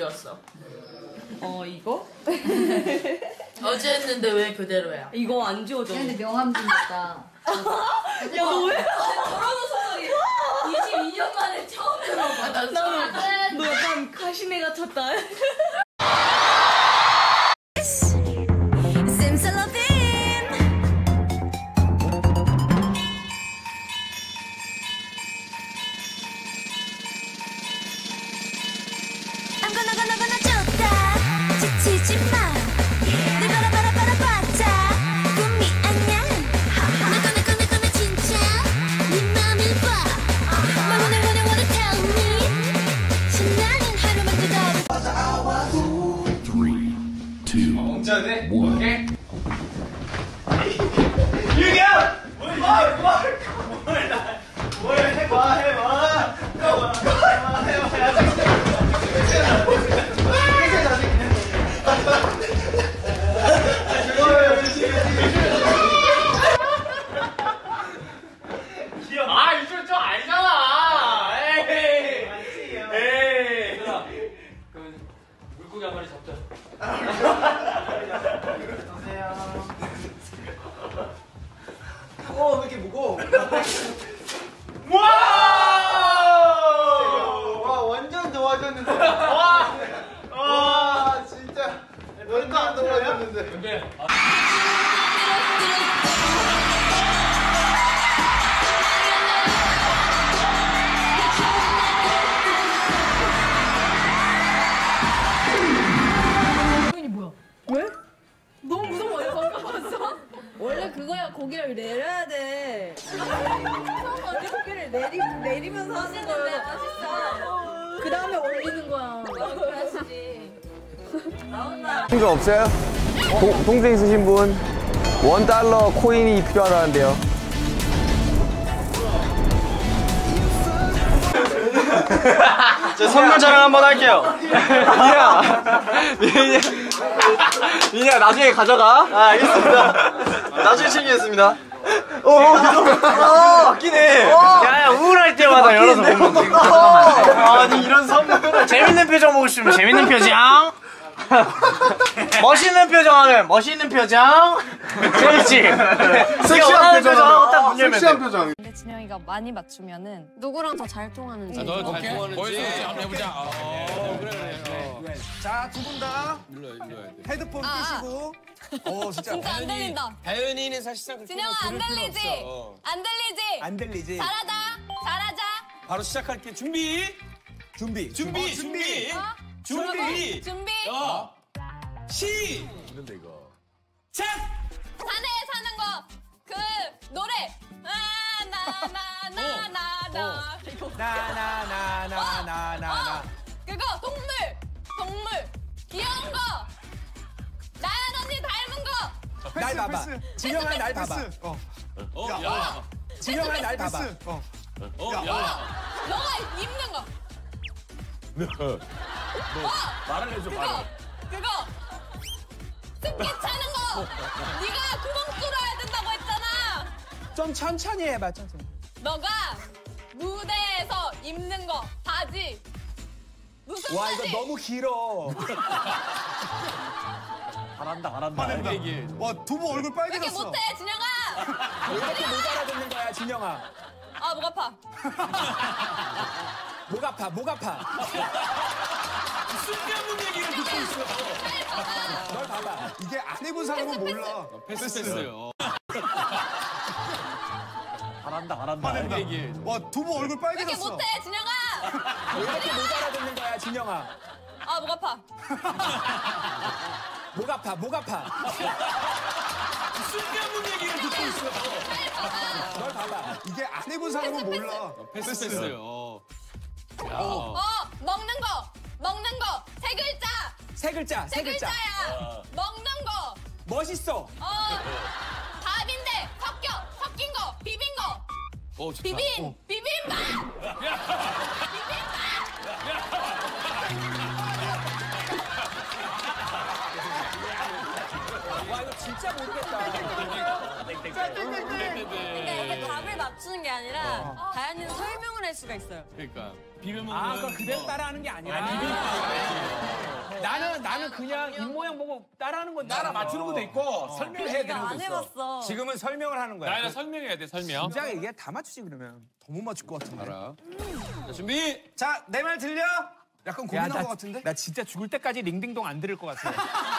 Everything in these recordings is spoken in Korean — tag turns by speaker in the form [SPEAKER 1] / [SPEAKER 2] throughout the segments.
[SPEAKER 1] 지웠어?
[SPEAKER 2] 이거?
[SPEAKER 1] 어제 했는데 왜 그대로야?
[SPEAKER 2] 이거 안 지워져.
[SPEAKER 3] 근데 명함 좀 있다.
[SPEAKER 2] 야, 너 왜?
[SPEAKER 1] 저러는 소리 22년 만에 처음 들어봐.
[SPEAKER 2] 너 약간 가시네 같았다.
[SPEAKER 4] 오케이? 유기야! 뭘 해봐. 아, 이쪽 좀 아니잖아. 에이. 그럼 물고기 한 마리 잡자. 왜 이렇게 무거워? 와, 완전 좋아졌는데. 와, 진짜 완전 좋아졌는데.
[SPEAKER 2] 왜? 너무 무서운 거 아니야? 방금 봤어? 원래 그거야. 고개를 내려야 돼. 고개를 내리면서 하는 거야. 맛있어. 그 다음에 올리는 거야. 그래야지. 나온다.
[SPEAKER 5] 친구 없어요? 동생 있으신 분? $1 코인이 필요하다는데요.
[SPEAKER 4] 저 선물 자랑 한번 할게요.
[SPEAKER 5] 민이야 나중에 가져가.
[SPEAKER 4] 알겠습니다. 나중에 챙기겠습니다. 바뀌네.
[SPEAKER 5] 야 우울할 때마다 열어서 보면 지금.
[SPEAKER 4] 아니 이런 선물을.
[SPEAKER 5] 재밌는 표정 보고 싶으면 재밌는 표정. 멋있는 표정 하면 멋있는 표정. 재밌지?
[SPEAKER 4] 섹시한 표정
[SPEAKER 5] 하고 딱 문 열면 돼.
[SPEAKER 4] 표정.
[SPEAKER 6] 근데 진영이가 많이 맞추면은 누구랑 더 잘 통하는지.
[SPEAKER 7] 너 잘 통하는지 한번 해보자. 그래.
[SPEAKER 8] 자, 두 분 다 헤드폰 끼시고. 진짜.
[SPEAKER 6] 진짜 안 들린다.
[SPEAKER 7] 다현이는 사실상 그렇게
[SPEAKER 6] 진영아 안 들리지? 안 들리지?
[SPEAKER 8] 안 들리지?
[SPEAKER 6] 잘하자.
[SPEAKER 7] 바로 시작할게. 준비.
[SPEAKER 8] 준비.
[SPEAKER 6] 준비.
[SPEAKER 7] 시. 작.
[SPEAKER 6] 산에 사는 거. 그 노래.
[SPEAKER 8] 나나나나나나나.
[SPEAKER 6] 그거 동물. 귀여운 거. 나연 언니 닮은 거.
[SPEAKER 8] 날 봐봐. 진영아 날 봐봐. 진영아 날 봐봐.
[SPEAKER 6] 너가 입는 거.
[SPEAKER 7] 말을 해줘.
[SPEAKER 6] 그거. 습기 차는 거. 네가 구멍 뚫어야 된다고 했잖아.
[SPEAKER 8] 좀 천천히 해봐, 천천히.
[SPEAKER 6] 너가 무대에서 입는 거 바지. 무슨
[SPEAKER 8] 와,
[SPEAKER 6] 바지?
[SPEAKER 8] 이거 너무 길어.
[SPEAKER 7] 잘한다. 얘기해.
[SPEAKER 8] 와, 두부 얼굴
[SPEAKER 6] 왜 이렇게
[SPEAKER 8] 빨개졌어.
[SPEAKER 6] 못해, 진영아?
[SPEAKER 8] 왜 이렇게 못 알아듣는 거야, 진영아?
[SPEAKER 6] 아, 목 아파.
[SPEAKER 8] 목 아파.
[SPEAKER 7] 쓸데없는 얘기를 듣고 있어.
[SPEAKER 8] 널 봐봐. 이게 안 해본 사람은 몰라.
[SPEAKER 7] 패스요.
[SPEAKER 8] 잘한다.
[SPEAKER 7] 얘기해.
[SPEAKER 8] 와, 두부 얼굴
[SPEAKER 6] 왜 이렇게
[SPEAKER 8] 빨개졌어.
[SPEAKER 6] 못해, 진영아?
[SPEAKER 8] 왜 이렇게 못 알아듣는 거야, 진영아?
[SPEAKER 6] 아, 목 아파.
[SPEAKER 8] 목 아파.
[SPEAKER 7] 쓸데없는 얘기를 듣고 있어.
[SPEAKER 8] 널 봐봐. 이게 안 해본 사람은 몰라.
[SPEAKER 7] 패스요.
[SPEAKER 6] 먹는 거. 세 글자.
[SPEAKER 8] 세 글자야.
[SPEAKER 6] 먹는 거.
[SPEAKER 8] 멋있어.
[SPEAKER 6] 밥인데 섞인 거. 비빈 거.
[SPEAKER 7] 좋다.
[SPEAKER 6] 비빔밥.
[SPEAKER 8] 와, 이거 진짜 모르겠다.
[SPEAKER 6] 근데 이게 답을 맞추는 게 아니라 다현이는 설명을 할 수가 있어요.
[SPEAKER 7] 그러니까 비벼 먹는.
[SPEAKER 3] 아, 그러니까 그대로 따라하는 게 아니라. 나는 그냥 입 모양 보고 따라하는 건데.
[SPEAKER 8] 따라 맞추는 것도 있고 설명해야 되는 것도
[SPEAKER 6] 안
[SPEAKER 8] 있어.
[SPEAKER 6] 해봤어.
[SPEAKER 3] 지금은 설명을 하는 거야.
[SPEAKER 7] 나연아 설명해야 돼 설명.
[SPEAKER 3] 진짜 이게 다 맞추지 그러면.
[SPEAKER 8] 더 못 맞출 것 같은데.
[SPEAKER 7] 알아. 자, 준비.
[SPEAKER 8] 자, 내 말 들려? 약간 고민한 것 같은데?
[SPEAKER 3] 나 진짜 죽을 때까지 링딩동 안 들을 것 같아.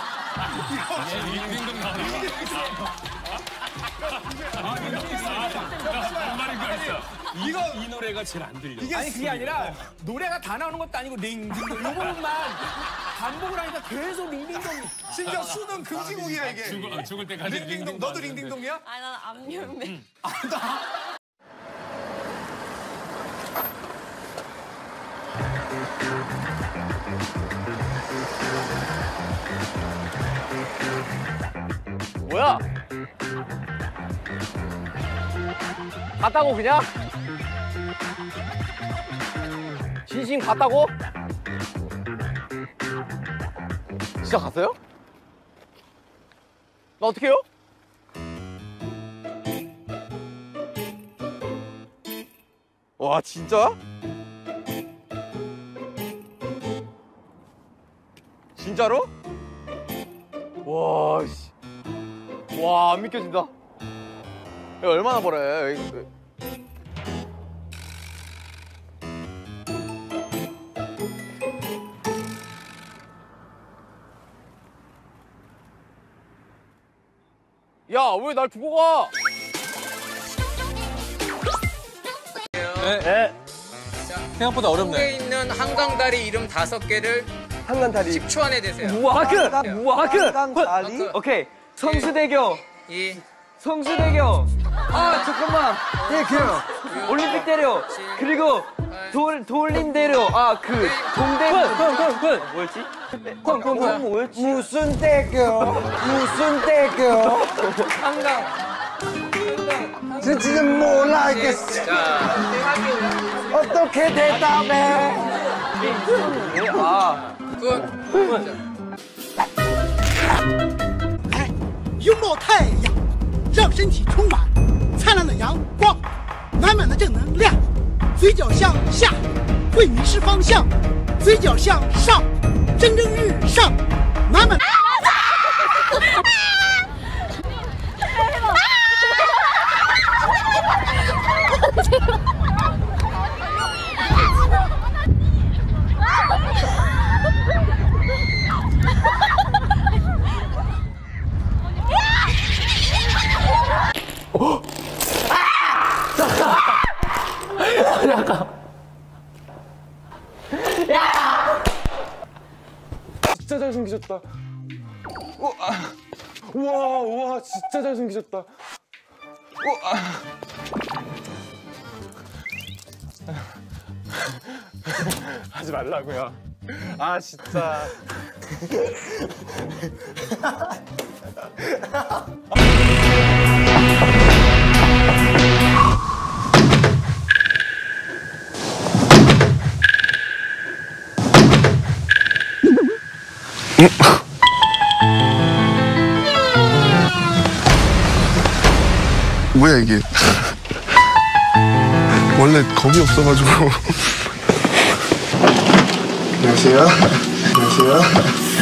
[SPEAKER 7] 링딩동 나오는 거. 뭔 말인 거 알았어. 이 노래가 제일 안 들려.
[SPEAKER 3] 아니 그게 아니라 노래가 다 나오는 것도 아니고 링딩동 이 부분만 반복을 하니까 계속 링딩동.
[SPEAKER 8] 심지어 수능 금지곡이야 이게.
[SPEAKER 7] 죽을 때까지
[SPEAKER 8] 링딩동. 너도 링딩동이야?
[SPEAKER 6] 아니 난 암염해.
[SPEAKER 5] 뭐야? 갔다고 그냥? 진심 갔다고? 진짜 갔어요? 나 어떻게 해요? 와 진짜? 진짜로? 와 씨. 와, 안 믿겨진다. 이거 얼마나 벌어요? 야, 왜 날 두고 가? 네.
[SPEAKER 7] 생각보다 어렵네.
[SPEAKER 9] 한국에 있는 한강다리 이름 5개를
[SPEAKER 5] 한강다리.
[SPEAKER 9] 10초 안에 되세요.
[SPEAKER 5] 무화크. 오케이. 성수대교. 성수대교. 아, 잠깐만. 대교. 올림픽대교. 그리고 돌림대교. 아, 그 동대문. 뭐였지? 뭐였지? 무슨 대교? 한강. 진짜 몰라겠어.
[SPEAKER 9] 자,
[SPEAKER 5] 어떻게 대답해? 아.
[SPEAKER 10] 拥抱太阳，让身体充满灿烂的阳光，满满的正能量。嘴角向下，会迷失方向；嘴角向上，蒸蒸日上，满满。
[SPEAKER 5] 진짜 잘생기셨다. 우와, 진짜 잘생기셨다. 하지 말라고요. 아, 진짜.
[SPEAKER 11] 뭐야 이게? 원래 겁이 없어가지고. 안녕하세요.